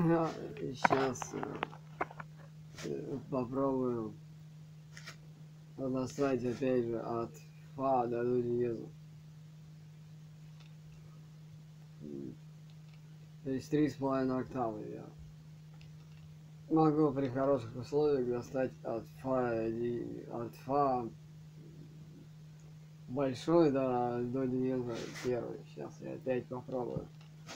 Сейчас попробую настроить опять же от фа до до диеза. То есть 3,5 октавы я могу при хороших условиях достать от фа большой до диеза первый. Сейчас я опять попробую.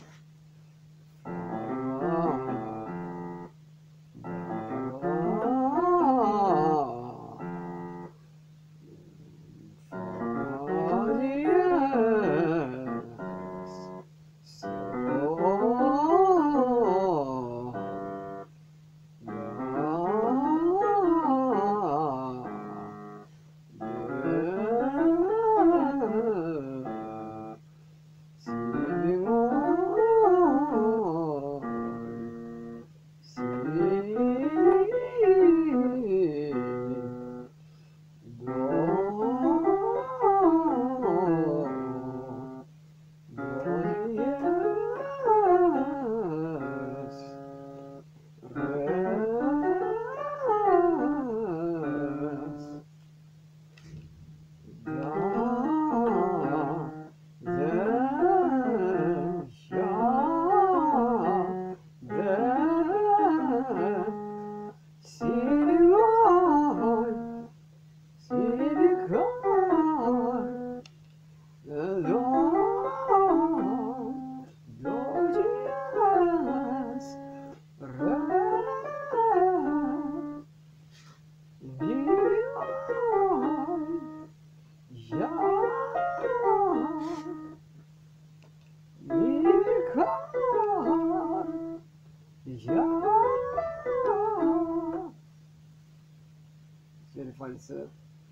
Теперь фальцет.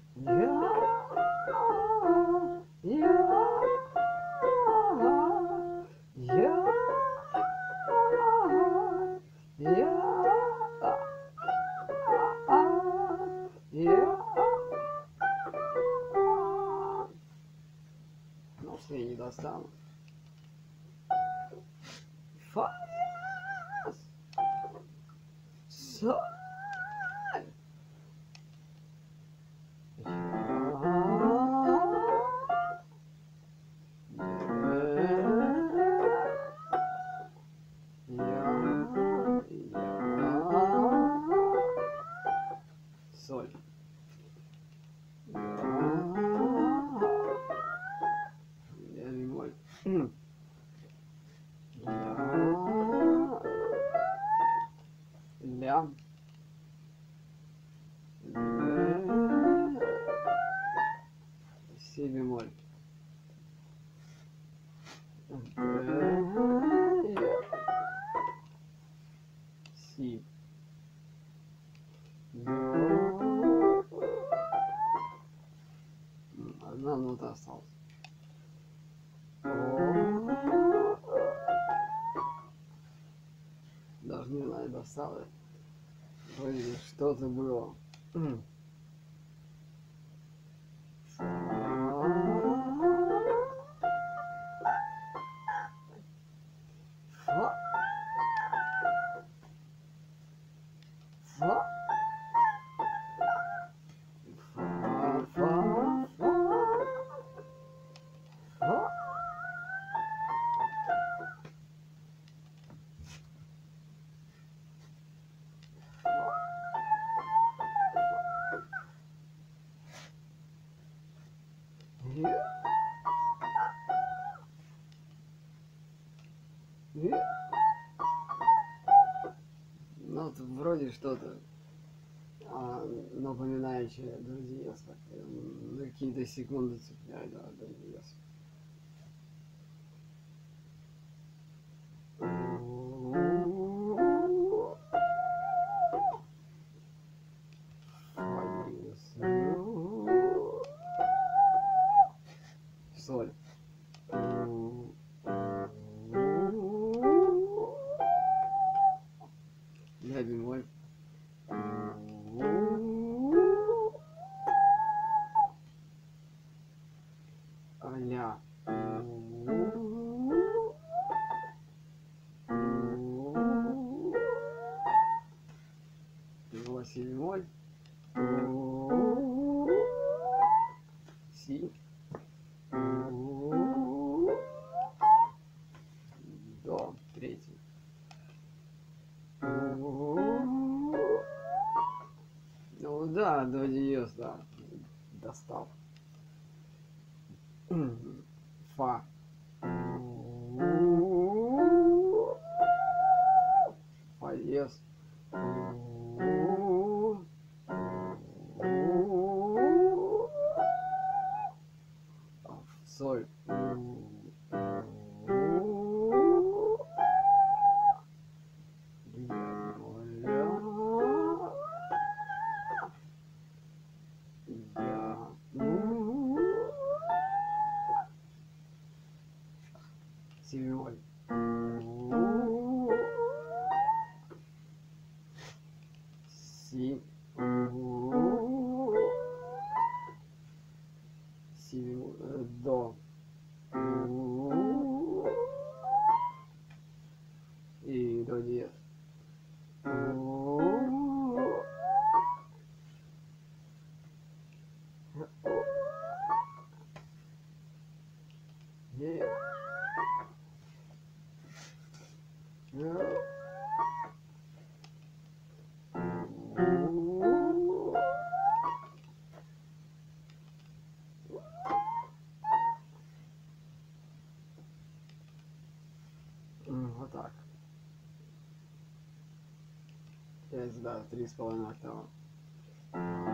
Ну, что я не достану. Фа. Соль. Соль. Ля бемоль. Ля. Си бемоль. Си. Одна нота осталась. Даже не знаю, достала. Вроде что-то было. Ну, тут вроде что-то напоминающее друзья, на какие-то секунды цепляет, да, друзья. Соль. Ля бемоль. Ля. третий. Ну да, до диез, да. Достал. Фа. Фа диез. Соль. Си бемоль. Си. Си бемоль. До. И до диез. Вот так. Да, 3,5 октава.